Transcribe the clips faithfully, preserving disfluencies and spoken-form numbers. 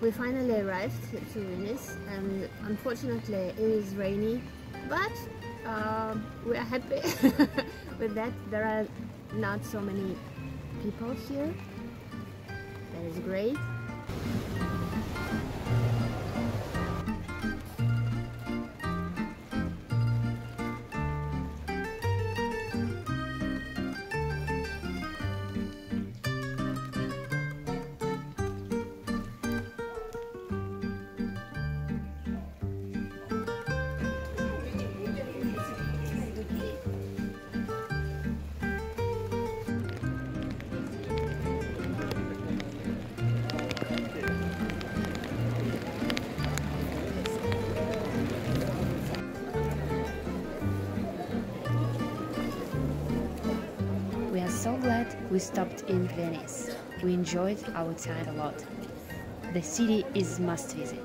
We finally arrived to Venice, and unfortunately it is rainy, but uh, we are happy with that. There are not so many people here. That is great. We are so glad we stopped in Venice. We enjoyed our time a lot. The city is must visit.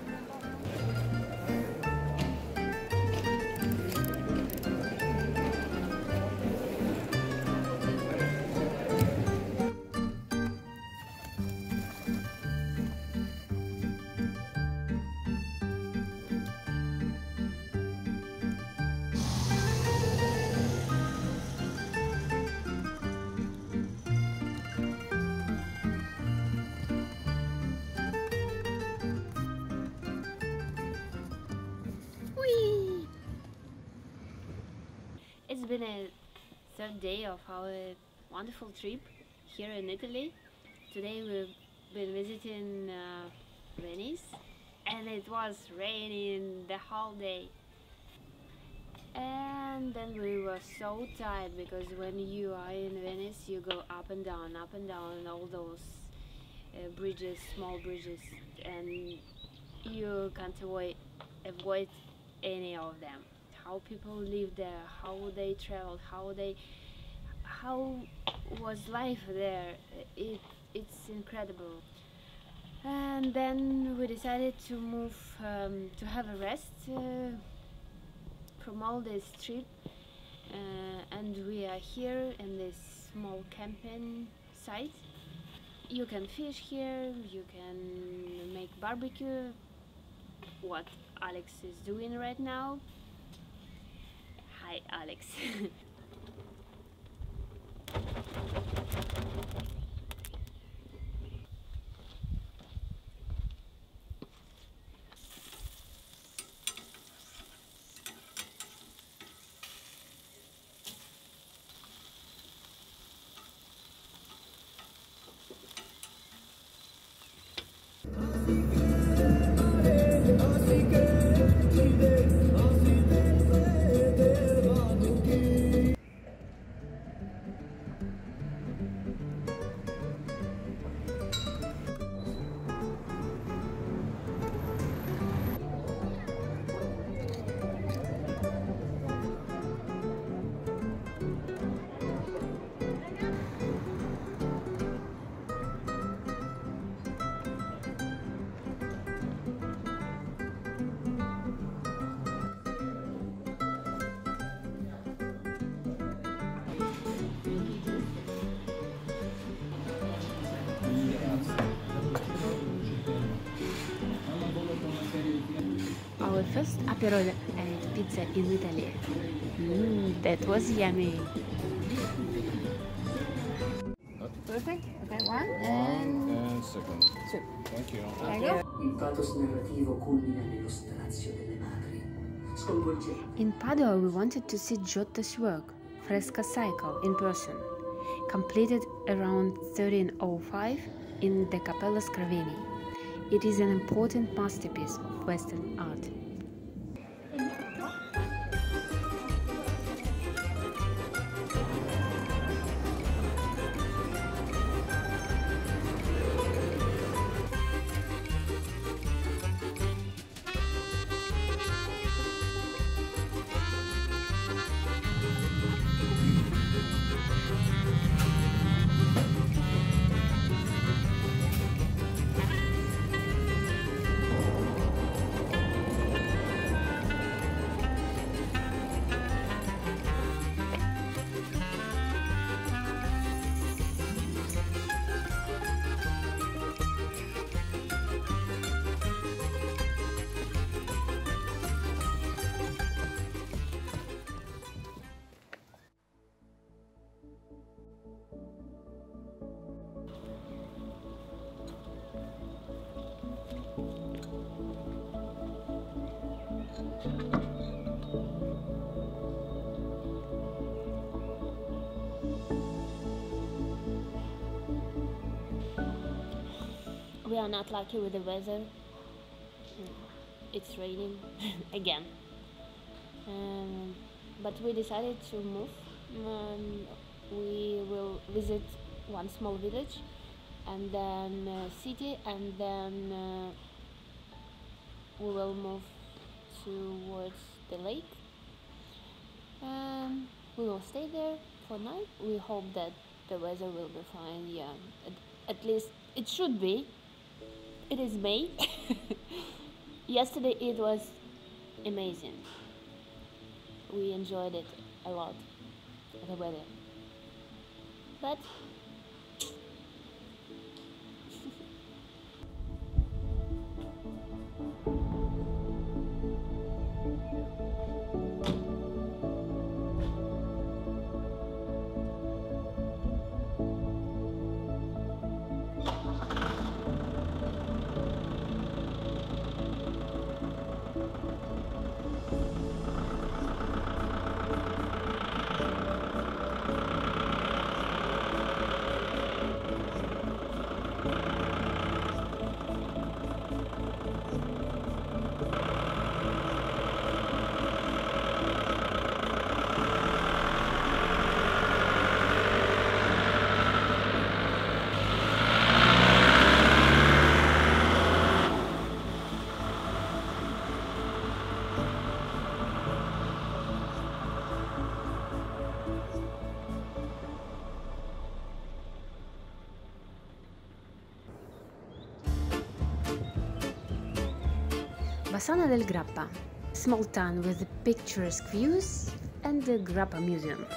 It's been a third day of our wonderful trip here in Italy. Today we've been visiting uh, Venice, and it was raining the whole day. And then we were so tired because when you are in Venice you go up and down, up and down, all those uh, bridges, small bridges, and you can't avoid, avoid any of them. How people live there, how they traveled, how they, how was life there. It, it's incredible. And then we decided to move, um, to have a rest uh, from all this trip, uh, and we are here in this small camping site. You can fish here, you can make barbecue, what Alex is doing right now. Hi, Alex. Our first Aperol and pizza in Italy. Mm, that was yummy. Perfect. Okay, one and, and second. Two. Thank you. There you go. Il pathos narrativo culmina nello strazio delle madri. Sconvolgente. In Padua, we wanted to see Giotto's work, Fresca Cycle, in person, completed around thirteen oh five in the Cappella Scraveni. It is an important masterpiece of Western art. We are not lucky with the weather. It's raining again. Um, but we decided to move. Um, we will visit one small village, and then uh, city, and then uh, we will move towards the lake. Um, we will stay there for night. We hope that the weather will be fine. Yeah, at, at least it should be. It is May. Yesterday it was amazing. We enjoyed it a lot, the weather. But Bassano del Grappa, small town with picturesque views, and the Grappa Museum.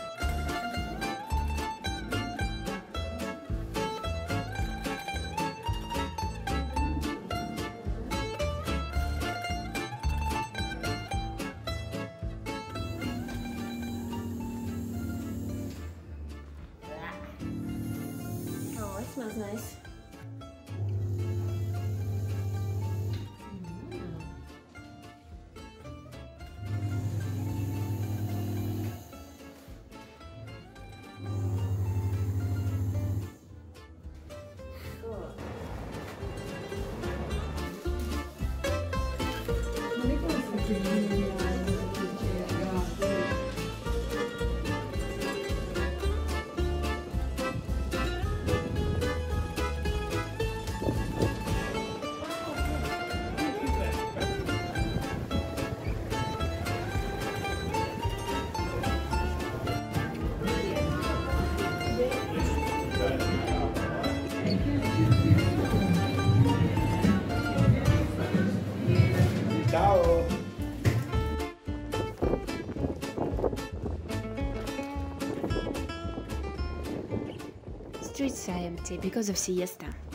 oh, it smells nice. Ciao! Streets are empty because of siesta.